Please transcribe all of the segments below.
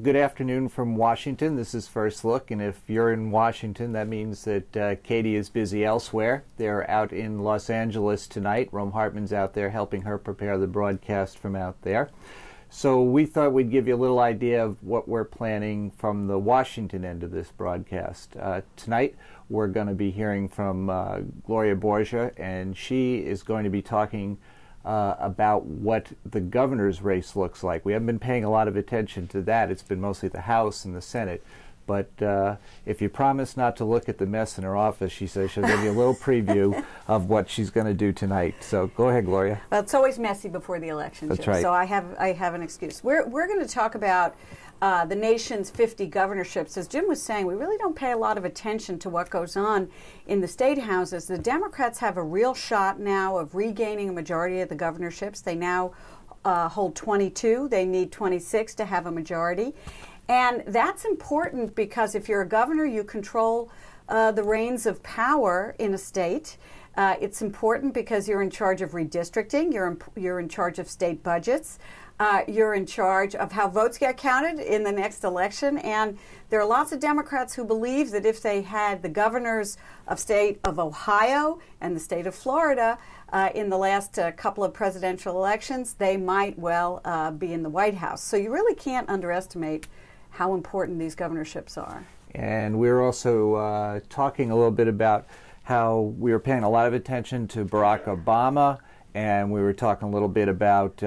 good afternoon from Washington. This is First Look, and if you're in Washington, that means that Katie is busy elsewhere. They're out in Los Angeles tonight. Rome Hartman's out there helping her prepare the broadcast from out there. So we thought we'd give you a little idea of what we're planning from the Washington end of this broadcast. Tonight, we're going to be hearing from Gloria Borger, and she is going to be talking about what the governor's race looks like. We haven't been paying a lot of attention to that. It's been mostly the House and the Senate. But if you promise not to look at the mess in her office, she says she'll give you a little preview of what she's going to do tonight. So go ahead, Gloria. Well, it's always messy before the election, That's Jim, right. so I have an excuse. We're going to talk about the nation's 50 governorships. As Jim was saying, we really don't pay a lot of attention to what goes on in the state houses. The Democrats have a real shot now of regaining a majority of the governorships. They now hold 22. They need 26 to have a majority. And that's important because if you're a governor, you control the reins of power in a state. It's important because you're in charge of redistricting. You're in charge of state budgets. You're in charge of how votes get counted in the next election. And there are lots of Democrats who believe that if they had the governors of state of Ohio and the state of Florida in the last couple of presidential elections, they might well be in the White House. So you really can't underestimate how important these governorships are. And we're also talking a little bit about how we were paying a lot of attention to Barack Obama, and we were talking a little bit about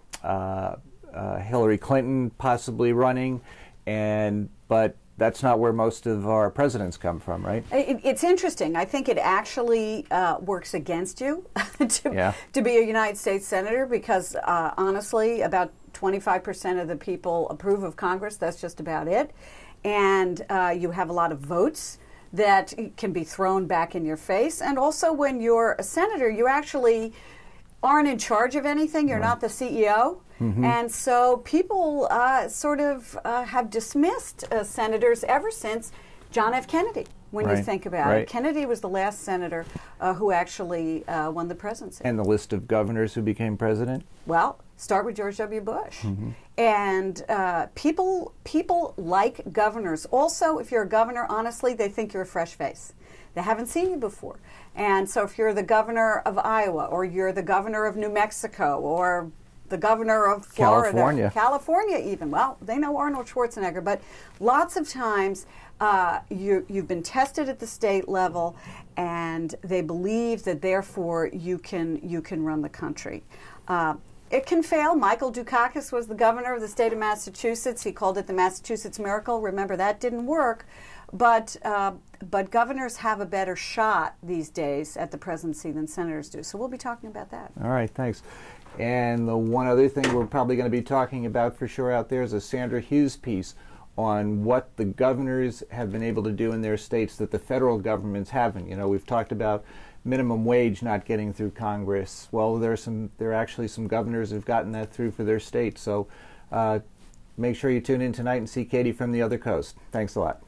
Hillary Clinton possibly running, but that's not where most of our presidents come from, right? It's interesting. I think it actually works against you to be a United States senator because, honestly, about 25% of the people approve of Congress. That's just about it. And you have a lot of votes that can be thrown back in your face. And also when you're a senator, you actually aren't in charge of anything. You're not the CEO. Mm-hmm. And so people sort of have dismissed senators ever since John F. Kennedy, when you think about it. Kennedy was the last senator who actually won the presidency. And the list of governors who became president? Well, start with George W. Bush. Mm-hmm. And people like governors. Also, if you're a governor, honestly, they think you're a fresh face. They haven't seen you before. And so if you're the governor of Iowa, or you're the governor of New Mexico, or the governor of Florida, California even, well, they know Arnold Schwarzenegger. But lots of times you've been tested at the state level, and they believe that therefore you can run the country. It can fail. Michael Dukakis was the governor of the state of Massachusetts. He called it the Massachusetts Miracle. Remember, that didn't work. But governors have a better shot these days at the presidency than senators do. So we'll be talking about that. All right, thanks. And the one other thing we're probably going to be talking about for sure out there is a Sandra Hughes piece on what the governors have been able to do in their states that the federal governments haven't. You know, we've talked about minimum wage not getting through Congress. Well, there are actually some governors who've gotten that through for their states. So make sure you tune in tonight and see Katie from the other coast. Thanks a lot.